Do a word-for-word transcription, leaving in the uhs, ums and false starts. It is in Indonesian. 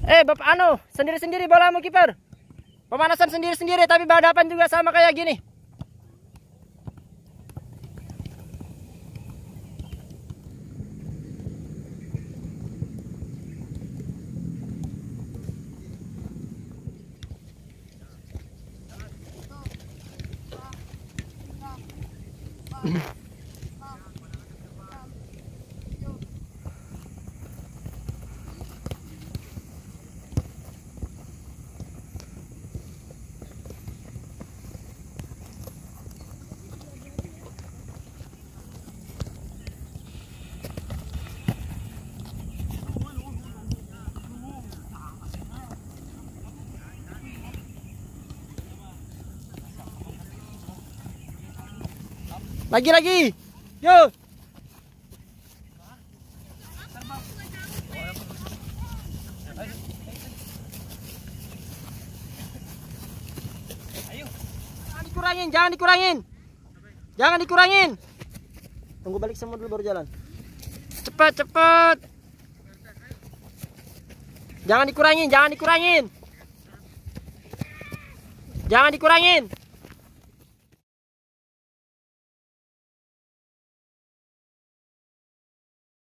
Eh, Bapak anu, sendiri-sendiri bolamu kiper. Pemanasan sendiri-sendiri tapi berhadapan juga sama kayak gini. Lagi lagi. Yo. Jangan dikurangin, jangan dikurangin. Jangan dikurangin. Tunggu balik semua dulu baru jalan. Cepat, cepat. Jangan dikurangin, jangan dikurangin. Jangan dikurangin.